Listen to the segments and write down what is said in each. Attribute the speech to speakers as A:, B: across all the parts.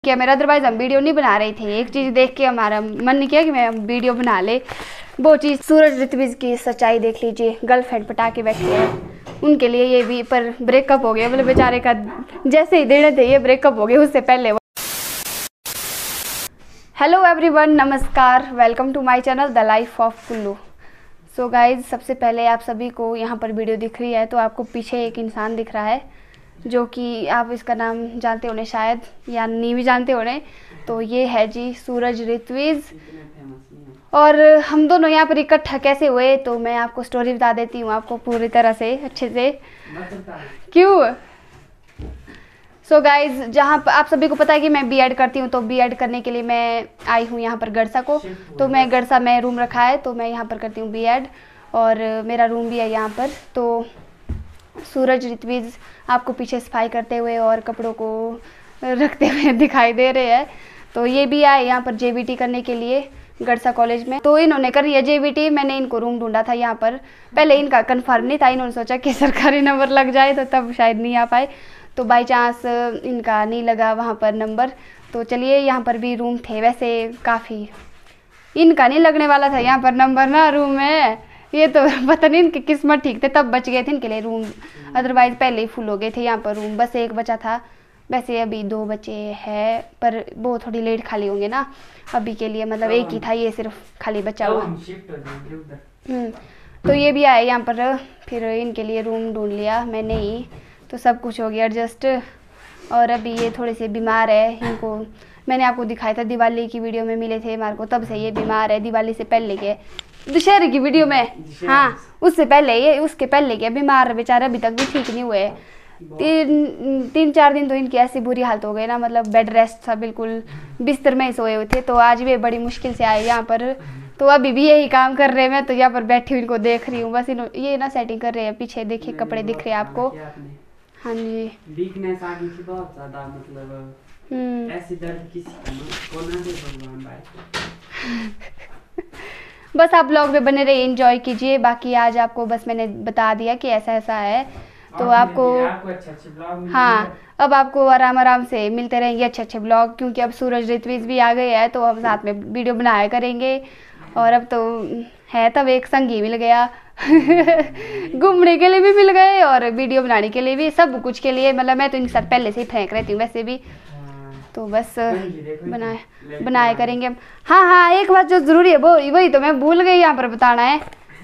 A: Camera, otherwise हम video नहीं बना रहे थे। एक चीज़ देख के हमारा मन नहीं किया कि मैं वीडियो बना ले, वो चीज़ सूरज ऋत्विज की सच्चाई देख लीजिए। गर्लफ्रेंड पटा के बैठे हैं, उनके लिए ये भी पर ब्रेकअप हो गया। बोले बेचारे का जैसे ही देने थे ये ब्रेकअप हो गया, उससे पहले। हेलो एवरीवन, नमस्कार, welcome to my channel the life of Kullu. So guys, सबसे पहले आप सभी को यहाँ पर वीडियो दिख रही है तो आपको पीछे एक इंसान दिख रहा है जो कि आप इसका नाम जानते होने शायद, या नहीं भी जानते होने। तो ये है जी सूरज ऋत्विज। और हम दोनों यहाँ पर इकट्ठा कैसे हुए तो मैं आपको स्टोरी बता देती हूँ, आपको पूरी तरह से अच्छे से। क्यों? सो गाइज, जहाँ पर आप सभी को पता है कि मैं बीएड करती हूँ, तो बीएड करने के लिए मैं आई हूँ यहाँ पर गड़सा को। तो मैं गड़सा में रूम रखा है तो मैं यहाँ पर करती हूँ बीएड, और मेरा रूम भी है यहाँ पर। तो सूरज ऋत्विज आपको पीछे सफाई करते हुए और कपड़ों को रखते हुए दिखाई दे रहे हैं। तो ये भी आए यहाँ पर जेबीटी करने के लिए गड़सा कॉलेज में। तो इन्होंने करी है जेबीटी। मैंने इनको रूम ढूंढा था यहाँ पर, पहले इनका कन्फर्म नहीं था। इन्होंने सोचा कि सरकारी नंबर लग जाए तो तब शायद नहीं आ पाए, तो बाई चांस इनका नहीं लगा वहाँ पर नंबर। तो चलिए, यहाँ पर भी रूम थे वैसे काफ़ी, इनका नहीं लगने वाला था यहाँ पर नंबर ना रूम में। ये तो पता नहीं इनकी किस्मत ठीक थे तब बच गए थे इनके लिए रूम, अदरवाइज़ पहले ही फुल हो गए थे यहाँ पर रूम। बस एक बचा था, वैसे अभी 2 बचे हैं पर वो थोड़ी लेट खाली होंगे ना अभी के लिए, मतलब एक ही था ये सिर्फ खाली बचा हुआ। तो ये भी आए यहाँ पर, फिर इनके लिए रूम ढूंढ लिया मैंने ही, तो सब कुछ हो गया एडजस्ट। और अभी ये थोड़े से बीमार है, इनको मैंने आपको दिखाया था दिवाली की वीडियो में मिले थे हमारे को, तब से ये बीमार है। दिवाली से पहले के दशहरे की वीडियो में, हाँ उससे पहले ये, उसके पहले के बीमार बेचारे, अभी तक भी ठीक नहीं हुए। 3-4 दिन तो इनकी ऐसी बुरी हालत हो गई ना, मतलब बेड रेस्ट था, बिल्कुल बिस्तर में ही सोए हुए थे। तो आज भी बड़ी मुश्किल से आए यहाँ पर, तो अभी भी यही काम कर रहे हैं। मैं तो यहाँ पर बैठी हुई इनको देख रही हूँ, बस ये ना सेटिंग कर रहे हैं। पीछे देखिए कपड़े दिख रहे हैं आपको। हाँ जी,
B: वीकनेस आ गई थी बहुत ज्यादा, मतलब ऐसी दर्द किसी को ना दे भगवान भाई।
A: बस आप ब्लॉग में बने रहिए, एंजॉय कीजिए। बाकी आज आपको बस मैंने बता दिया कि ऐसा ऐसा है, तो आपको
B: अच्छे ब्लॉग,
A: हाँ अब आपको आराम आराम से मिलते रहेंगे अच्छे ब्लॉग, क्योंकि अब सूरज ऋत्विज भी आ गए हैं तो हम साथ में वीडियो बनाया करेंगे। और अब तो है तब एक संगी मिल गया घूमने के लिए भी मिल गए और वीडियो बनाने के लिए भी, सब कुछ के लिए। मतलब मैं तो इनके साथ पहले से ही फ्रैंक रहती हूँ वैसे भी, तो बस बनाए करेंगे। हाँ, एक बात जो ज़रूरी है वो वही तो मैं भूल गई यहाँ पर बताना है।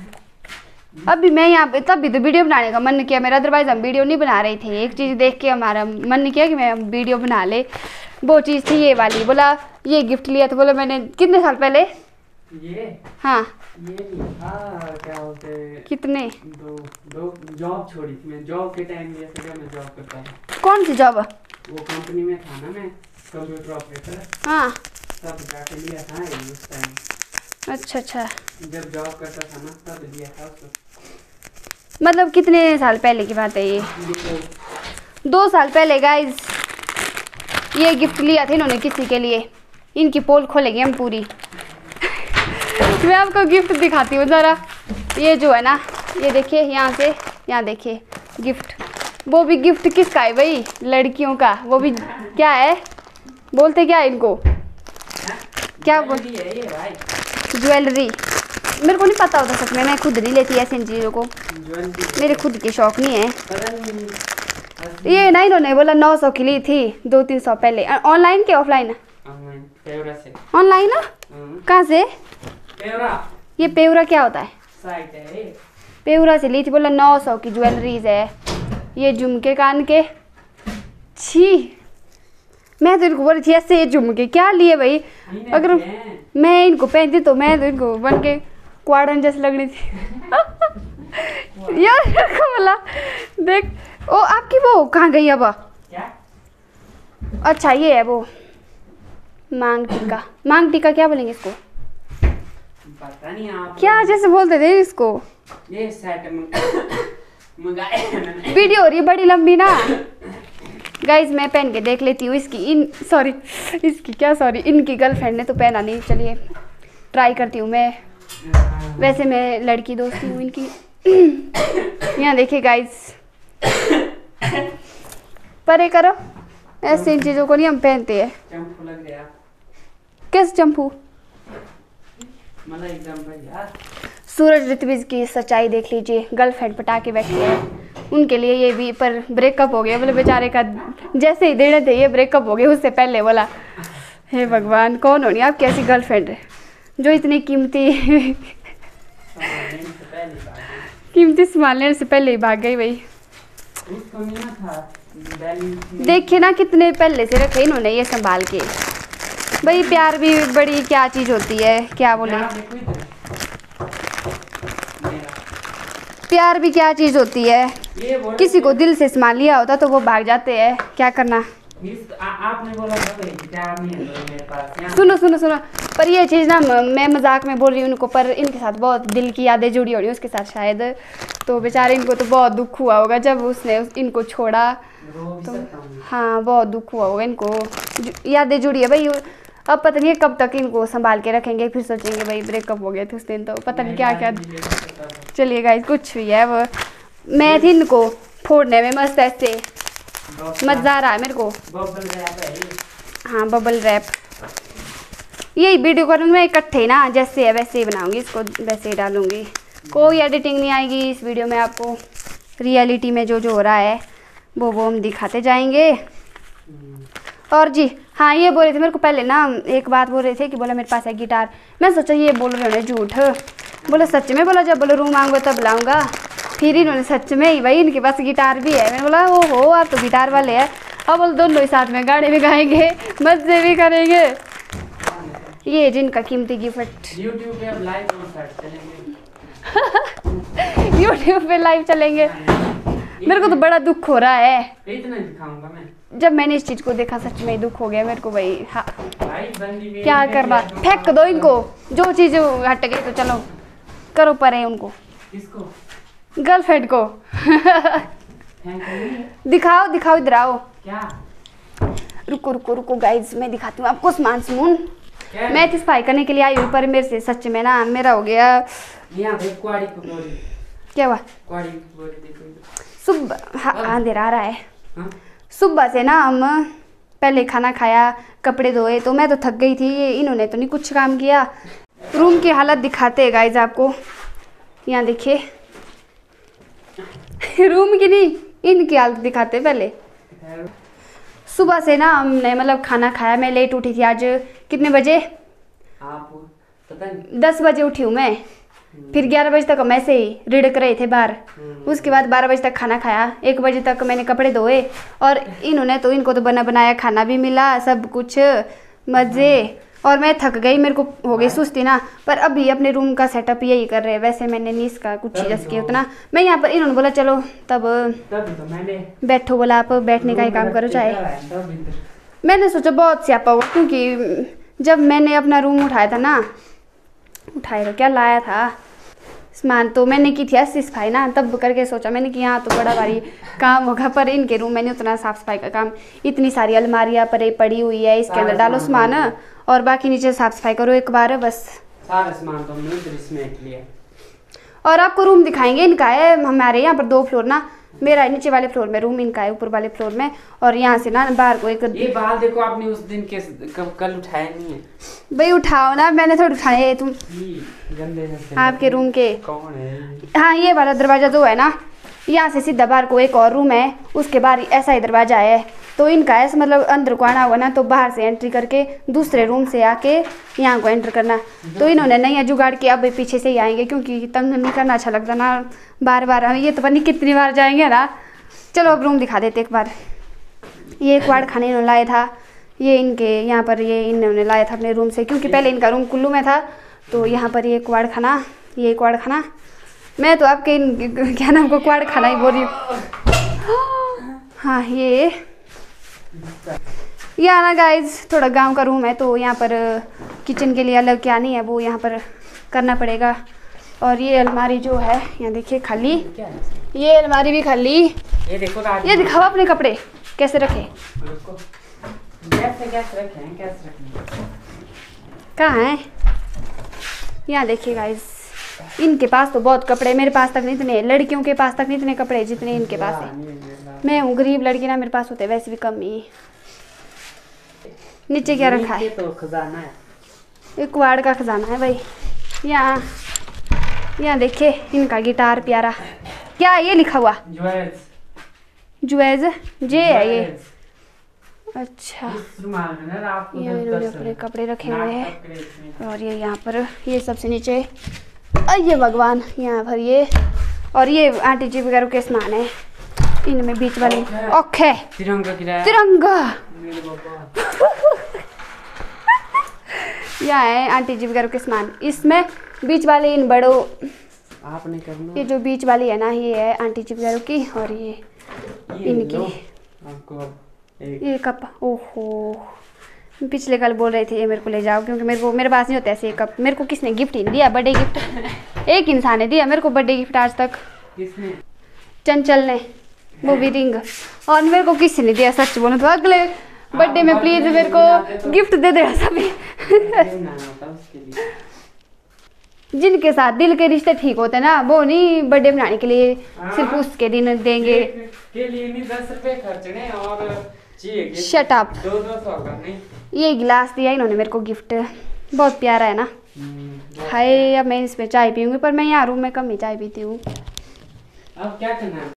A: अभी मैं यहाँ पे तब भी तो वीडियो बनाने का मन किया मेरा, अदरवाइज हम वीडियो नहीं बना रहे थे। एक चीज़ देख के हमारा मन नहीं किया कि मैं वीडियो बना ले, वो चीज़ थी ये वाली। बोला ये गिफ्ट लिया तो बोला मैंने कितने साल पहले,
B: ये
A: हाँ
B: ये क्या होते
A: कितने,
B: दो जॉब छोड़ी थी मैं। जॉब के टाइम जैसे जब मैं जॉब करता था।
A: कौन सी जॉब?
B: वो कंपनी में था ना मैं, कंप्यूटर ऑपरेटर।
A: हाँ,
B: तब जाके लिया था उस टाइम।
A: अच्छा,
B: जब जॉब करता था ना तब लिया था उसको।
A: मतलब कितने साल पहले की बात है ये? 2 साल पहले गाइज ये गिफ्ट लिया था इन्होंने किसी के लिए। इनकी पोल खोलेंगे हम पूरी मैं आपको गिफ्ट दिखाती हूँ ज़रा। ये जो है ना, ये देखिए यहाँ से, यहाँ देखिए गिफ्ट। वो भी गिफ्ट किसका है भाई? लड़कियों का। वो भी क्या है, बोलते क्या है इनको, क्या बोल, ज्वेलरी। मेरे को नहीं पता होता सच में, मैं खुद नहीं लेती ऐसी इन चीज़ों को, मेरे खुद के शौक नहीं है। ये ना इन्होंने बोला 900 की ली थी 2-3 सौ पहले। ऑनलाइन के ऑफलाइन? ऑनलाइन ना। कहाँ से? ये पेवरा क्या होता है?
B: साइट है।
A: पेवरा से ली थी, बोला 900 की ज्वेलरीज है। ये झुमके कान के, छी मैं तो इनको बोली थी ऐसे ये झुमके क्या लिए भाई, अगर मैं इनको पहनती तो मैं तो इनको बन के क्वाडन जैसे लगनी थी यार बोला देख। ओ आपकी वो कहाँ गई अब?
B: क्या?
A: अच्छा ये है वो मांग टीका। मांग टीका क्या बोलेंगे इसको?
B: पता नहीं आप
A: क्या जैसे बोलते थे इसको।
B: ये सेट मंगाए
A: वीडियो हो रही है बड़ी लंबी ना गाइज, मैं पहन के देख लेती हूँ। इनकी गर्लफ्रेंड ने तो पहना नहीं, चलिए ट्राई करती हूँ मैं। वैसे मैं लड़की दोस्ती हूँ इनकी यहाँ देखिए गाइज, परे करो ऐसे इन चीज़ों को नहीं हम पहनते हैं।
B: चंपू लग रहा।
A: कैसे चंपू?
B: मतलब एकदम बढ़िया।
A: सूरज ऋत्विज की सच्चाई देख लीजिए, गर्लफ्रेंड पटा के बैठे हैं। उनके लिए ये भी पर ब्रेकअप हो गया, बोले बेचारे का जैसे ही देने थे ये ब्रेकअप हो गया, उससे पहले बोला हे भगवान कौन होनी आपकी ऐसी गर्लफ्रेंड जो इतनी कीमती सामान लेने से पहले ही भाग गई भाई। देखिए ना कितने पहले से रखे इन्होंने ये संभाल के। भाई प्यार भी बड़ी क्या चीज होती है, क्या बोले, प्यार भी क्या चीज होती है। किसी को दिल से संभाल लिया होता तो वो भाग जाते हैं, क्या करना।
B: आपने बोला प्यार नहीं है मेरे पास।
A: सुनो सुनो सुनो, पर ये चीज़ ना मैं मजाक में बोल रही हूँ उनको, पर इनके साथ बहुत दिल की यादें जुड़ी हो रही उसके साथ शायद, तो बेचारे इनको तो बहुत दुख हुआ होगा जब उसने इनको छोड़ा। तो हाँ बहुत दुख हुआ होगा इनको, यादें जुड़ी है भाई। अब पता नहीं कब तक इनको संभाल के रखेंगे, फिर सोचेंगे भाई ब्रेकअप हो गया था उस दिन, तो पता नहीं क्या क्या। चलिए गाइस कुछ भी है, वो मैं थी इनको फोड़ने में मस्त ऐसे मजा आ रहा है मेरे को। हाँ बबल रैप, यही वीडियो करूँगी मैं इकट्ठे ना, जैसे है वैसे ही बनाऊंगी इसको, वैसे ही डालूंगी, कोई एडिटिंग नहीं आएगी इस वीडियो में। आपको रियलिटी में जो जो हो रहा है वो हम दिखाते जाएंगे। और जी हाँ ये बोल रहे थे मेरे को पहले ना, एक बात बोल रहे थे कि बोला मेरे पास है गिटार। मैं सोचा ये बोल रहे होने झूठ, बोला सच में, बोला जब बोले रूम आऊँगा तब लाऊंगा। फिर इन्होंने सच में ही भाई इनके पास गिटार भी है। मैंने बोला ओहो आप तो गिटार वाले हैं। अब बोल दोनों ही साथ में गाने भी गाएंगे, मजे भी करेंगे। ये जिनका कीमती गिफ्ट
B: यूट्यूब पे अब लाइव चलेंगे।
A: यूट्यूब पे लाइव चलेंगे। मेरे को तो बड़ा दुख हो रहा है,
B: इतना दिखाऊंगा मैं।
A: जब मैंने इस चीज को देखा सच में दुख हो गया मेरे को भाई। हाँ क्या करना, फेंक दो इनको, जो चीज हट गई तो चलो करो परे उनको।
B: किसको?
A: गर्लफ्रेंड को। दिखाओ दिखाओ इधर आओ।
B: क्या?
A: रुको रुको रुको गाइज मैं दिखाती हूँ आपको सामान समून। मैं तो सफाई करने के लिए आई हूँ पर मेरे से सच में ना मेरा हो गया। क्या हुआ? सुबह अंधेरा आ रहा है। सुबह से ना हम पहले खाना खाया, कपड़े धोए, तो मैं तो थक गई थी। ये इन्होंने तो नहीं कुछ काम किया। रूम की हालत दिखाते हैं गाइज आपको, यहाँ देखिए। रूम की नहीं इनकी हालत दिखाते पहले। सुबह से ना हमने मतलब खाना खाया, मैं लेट उठी थी आज। कितने बजे?
B: आप पता नहीं।
A: 10 बजे उठी हूँ मैं। फिर 11 बजे तक हम ऐसे ही रिड़क रहे थे बाहर। उसके बाद 12 बजे तक खाना खाया, 1 बजे तक मैंने कपड़े धोए। और इनको तो बना बनाया खाना भी मिला, सब कुछ मज़े। और मैं थक गई, मेरे को हो गई सुस्ती ना। पर अभी अपने रूम का सेटअप यही कर रहे हैं। वैसे मैंने नहीं इसका कुछ चीज़ किया उतना। मैं यहाँ पर इन्होंने बोला चलो तब
B: तो मैंने
A: बैठो, बोला आप बैठने का ही काम करो चाहे। मैंने सोचा बहुत स्यापा हुआ, क्योंकि जब मैंने अपना रूम उठाया था ना, उठाएगा क्या लाया था सामान, तो मैंने की थी ऐसी सफाई ना, तब करके सोचा मैंने कि यहाँ तो बड़ा भारी काम होगा। पर इनके रूम मैंने उतना साफ सफाई का काम, इतनी सारी अलमारियाँ पर पड़ी हुई है, इसके अंदर डालो सामान और बाकी नीचे साफ सफाई करो एक बार बस।
B: सारा सामान तो हमने उधर इसमें लिया।
A: और आपको रूम दिखाएंगे, इनका है हमारे यहाँ पर 2 फ्लोर ना, मेरा नीचे वाले फ्लोर में रूम, इनका है ऊपर वाले फ्लोर में। और यहाँ से ना बाहर को एक
B: ये बाल देखो आपने उस दिन के कल उठाया नहीं है
A: भाई। उठाओ ना, मैंने थोड़ा उठाए तुम
B: गंदे
A: आपके रूम के।
B: कौन है?
A: हाँ ये वाला दरवाजा जो है ना, यहाँ से सीधा बाहर को एक और रूम है, उसके बाहर ऐसा ही दरवाजा है। तो इनका ऐसा मतलब अंदर को आना हुआ ना, तो बाहर से एंट्री करके दूसरे रूम से आके यहाँ को एंटर करना। तो इन्होंने नहीं जुगाड़ के अब पीछे से ही आएंगे, क्योंकि तंग नहीं करना अच्छा लगता ना बार बार। हमें ये तो पता नहीं कितनी बार जाएंगे ना। चलो अब रूम दिखा देते एक बार। ये क्वाड खाने इन्होंने लाया था, ये इनके यहाँ पर ये इन्होंने लाया था अपने रूम से, क्योंकि पहले इनका रूम कुल्लू में था। तो यहाँ पर ये क्वाड खाना, ये क्वाड खाना, मैं तो आपके क्या नाम को क्वाड खाना ही बोल रही हूँ। हाँ ये ना गाइज थोड़ा गांव का रूम है, तो यहाँ पर किचन के लिए अलग क्या नहीं है, वो यहाँ पर करना पड़ेगा। और ये अलमारी जो है यहाँ देखिए खाली, ये अलमारी भी खाली।
B: ये देखो
A: ये दिखाओ अपने कपड़े कैसे रखे, कहाँ है? यहाँ देखिए गाइज, इनके पास तो बहुत कपड़े, मेरे पास तक नहीं इतने, लड़कियों के पास तक नहीं इतने कपड़े जितने इनके पास है। मैं हूँ गरीब लड़की ना, मेरे पास होते वैसे भी कम ही। नीचे क्या रखा है?
B: तो खजाना है,
A: ये कुआड़ का खजाना है भाई। यहाँ देखिए इनका गिटार प्यारा। क्या ये लिखा हुआ? जुएज जे है ये। अच्छा, यहाँ इन्होंने अपने कपड़े रखे हुए हैं। और ये यहाँ पर ये सबसे नीचे ये भगवान, यहाँ पर ये, और ये आंटी जी वगैरह के सामान है। इनमें बीच वाले ओके तिरंगा यहाँ है आंटी जी वगैरह के सामान। इसमें बीच वाले इन बड़ों
B: आपने करना,
A: ये जो बीच वाली है ना, ये है आंटी जी वगैरह की, और ये इनकी
B: आपको
A: ये कप। ओहो, पिछले कल बोल रहे थे ये मेरे को ले जाओ, क्योंकि मेरे पास नहीं होता ऐसे ये कप। मेरे को किसने गिफ्ट ही नहीं दिया, बर्थडे गिफ्ट एक इंसान ने दिया मेरे को बर्थडे गिफ्ट आज तक।
B: किसने?
A: चंचल ने, वो भी रिंग। और मेरे को किसी ने दिया, सच बोलो तो अगले बर्थडे में प्लीज मेरे को गिफ्ट दे देना सभी। जिनके साथ दिल के रिश्ते ठीक होते हैं ना, वो नहीं बर्थडे बनाने के लिए सिर्फ उसके दिन देंगे।
B: के लिए नहीं 10 रुपए खर्चने और
A: शट अप।
B: 200 करने।
A: ये गिलास दिया इन्होंने मेरे को गिफ्ट, बहुत प्यारा है ना। हाय, अब मैं इसमें चाय पीऊंगी, पर मैं यहाँ रूम में कम ही चाय पीती हूँ।
B: अब क्या करना है?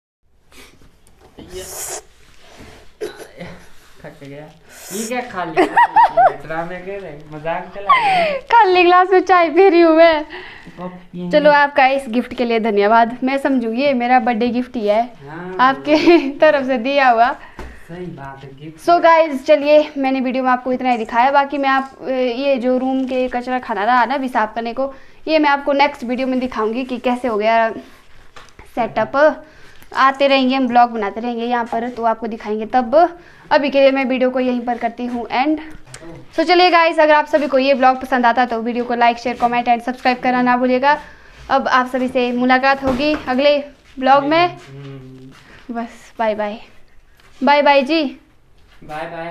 B: थक गया। ये क्या खाली ड्रामे कर रहे, मजाक चला रहे? खाली
A: गिलास में चाय पी रही हूँ मैं। चलो आपका इस गिफ्ट के लिए धन्यवाद। मैं समझूंगी ये मेरा बर्थडे गिफ्ट ही है। हाँ, आपके तरफ से दिया हुआ।
B: सही बात है।
A: सो गाइज, चलिए मैंने वीडियो में आपको इतना ही दिखाया। बाकी मैं ये जो रूम के कचरा खाना रहा ना अभी साफ करने को, ये मैं आपको नेक्स्ट वीडियो में दिखाऊंगी कि कैसे हो गया सेटअप। आते रहेंगे, हम ब्लॉग बनाते रहेंगे यहाँ पर, तो आपको दिखाएंगे तब। अभी के लिए मैं वीडियो को यहीं पर करती हूँ एंड। सो चलिए गाइस, अगर आप सभी को ये ब्लॉग पसंद आता तो वीडियो को like, share, comment and subscribe करना ना भूलिएगा। अब आप सभी से मुलाकात होगी अगले ब्लॉग में। बस बाय बाय। बाय बाय जी,
B: बाय बाय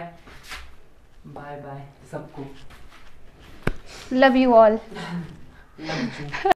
B: बाय बाय सबको।
A: Love you all.
B: Love you.